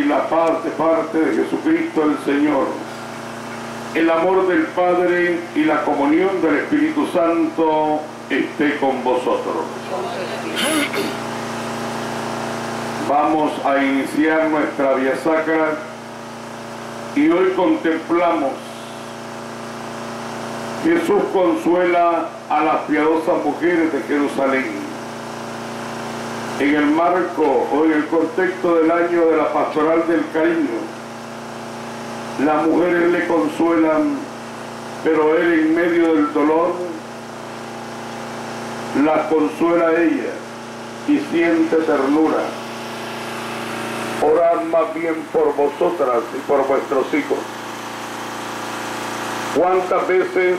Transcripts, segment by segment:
la paz de parte de Jesucristo el Señor, el amor del Padre y la comunión del Espíritu Santo esté con vosotros. Vamos a iniciar nuestra vía sacra y hoy contemplamos: Jesús consuela a las piadosas mujeres de Jerusalén. En el marco o en el contexto del año de la pastoral del cariño, las mujeres le consuelan, pero él en medio del dolor las consuela a ella y siente ternura. Orad más bien por vosotras y por vuestros hijos. ¿Cuántas veces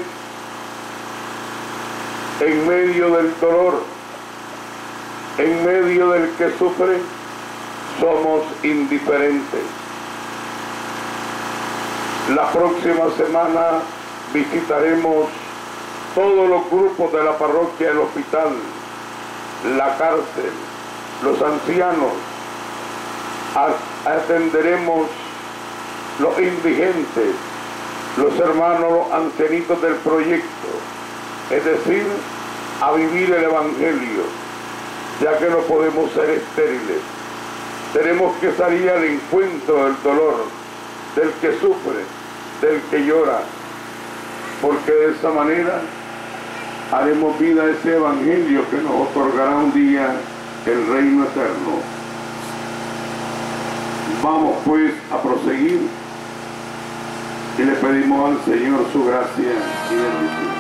en medio del dolor, en medio del que sufre, somos indiferentes? La próxima semana visitaremos todos los grupos de la parroquia del hospital, la cárcel, los ancianos. Atenderemos los indigentes, los hermanos ancianitos del proyecto, es decir, a vivir el Evangelio, ya que no podemos ser estériles. Tenemos que salir al encuentro del dolor, del que sufre, del que llora, porque de esa manera haremos vida a ese Evangelio que nos otorgará un día el reino eterno. Vamos pues a proseguir y le pedimos al Señor su gracia y bendición.